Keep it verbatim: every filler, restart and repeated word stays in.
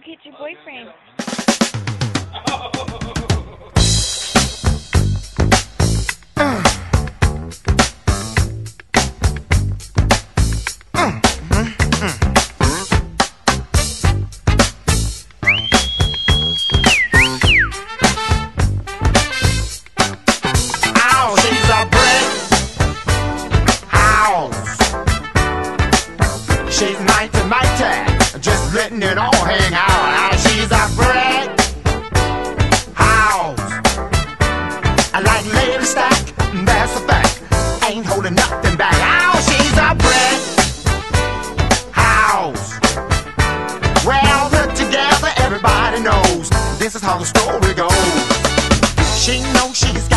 hit your boyfriend. She's ninety ninety, just letting it all hang out. She's a brick house. I like lady stack, that's a fact. Ain't holding nothing back. Oh, she's a brick house. Well put together, everybody knows this is how the story goes. She knows she's